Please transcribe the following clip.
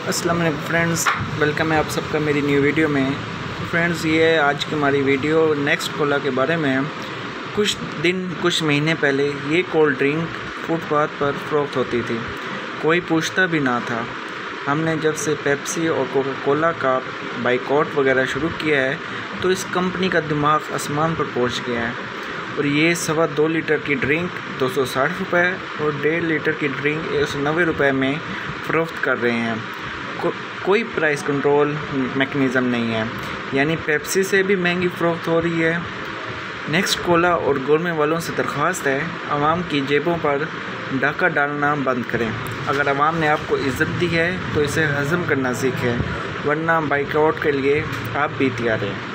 अस्सलाम वालेकुम friends, welcome है आप सबका मेरी न्यू वीडियो में। फ्रेंड्स, ये है आज की हमारी वीडियो नेक्स्ट कोला के बारे में। कुछ महीने पहले ये कोल्ड ड्रिंक फुटपाथ पर फ़रोख्त होती थी, कोई पूछता भी ना था। हमने जब से पेप्सी और कोका कोला का बाइकआउट वगैरह शुरू किया है तो इस कंपनी का दिमाग आसमान पर पहुंच गया है और ये 2.25 लीटर की ड्रिंक 260 रुपये और 1.5 लीटर की ड्रिंक 190 रुपये में फ़रोख्त कर रहे हैं। कोई प्राइस कंट्रोल मैकेनिज़्म नहीं है, यानी पेप्सी से भी महंगी फ़रोख्त हो रही है। नेक्स्ट कोला और गोरमे वालों से दरख्वास्त है, आवाम की जेबों पर डाका डालना बंद करें। अगर आवाम ने आपको इज़्ज़त दी है तो इसे हज़म करना सीखें, वरना बाइकआउट के लिए आप भी तैयार हैं।